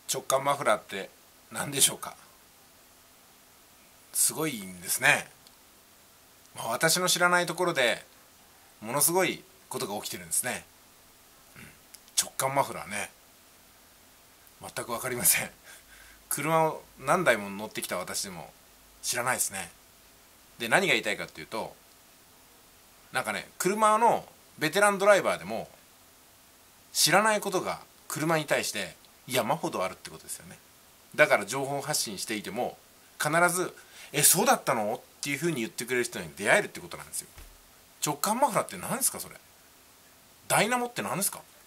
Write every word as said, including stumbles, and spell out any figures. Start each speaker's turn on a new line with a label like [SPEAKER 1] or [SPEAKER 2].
[SPEAKER 1] 直感マフラーって何でしょうか。すごいんですね。まあ、私の知らないところでものすごいことが起きてるんですね、うん、直感マフラーね、全く分かりません。車を何台も乗ってきた私でも知らないですね。で、何が言いたいかっていうと、なんかね、車のベテランドライバーでも知らないことが車に対して山ほどあるってことですよね。だから情報発信していても必ず「え、そうだったの?」っていうふうに言ってくれる人に出会えるってことなんですよ。直感マフラーって何ですかそれ。ダイナモって何ですか。